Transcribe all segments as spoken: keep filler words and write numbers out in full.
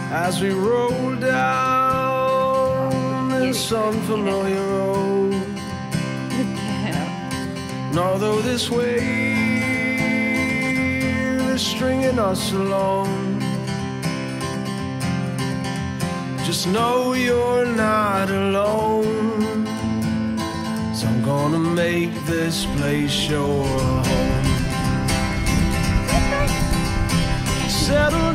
as we roll down this unfamiliar road. And although this wave is stringing us along, just know you're not alone. So I'm gonna make this place your home. Settle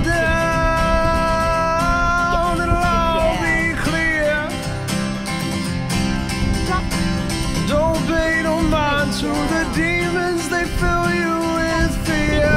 down, it'll all be clear. Don't pay no mind to the demons, they fill you with fear.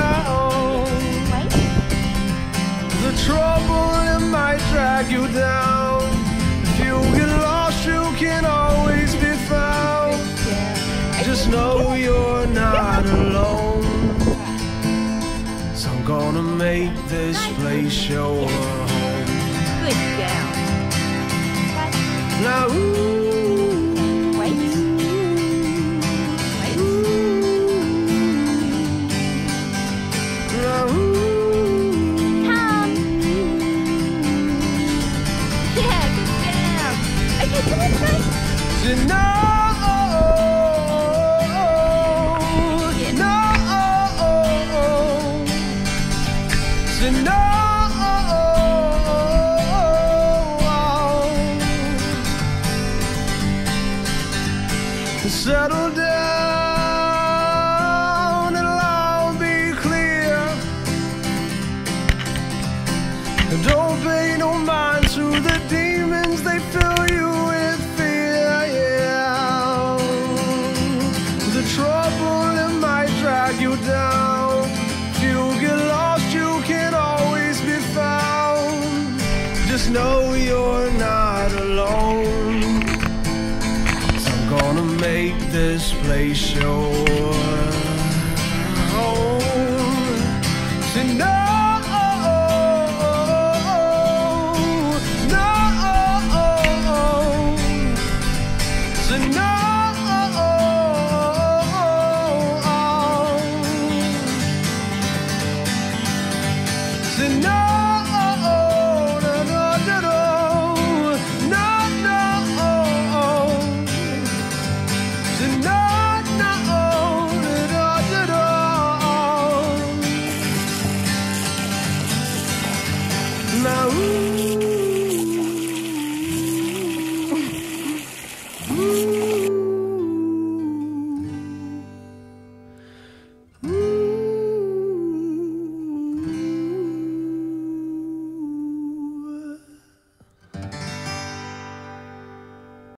The trouble, it might drag you down. If you get lost, you can always be found. Just know you're not alone. So I'm gonna make this place your home. Good girl. Now, ooh, Wait. Wait. now, ooh. Come. Yeah, good girl. Okay, come on, first. So now, no, settle down, it'll all be clear. Don't pay no mind to the demons, they fill you with fear, yeah. The trouble, it might drag you down. If you get lost, you can always be found. Just know you're not alone. So I'm gonna make this place your home. So no, no, so no. So no, no, no, no, no, no, no. So no, no, no, no, no. Now, ooh.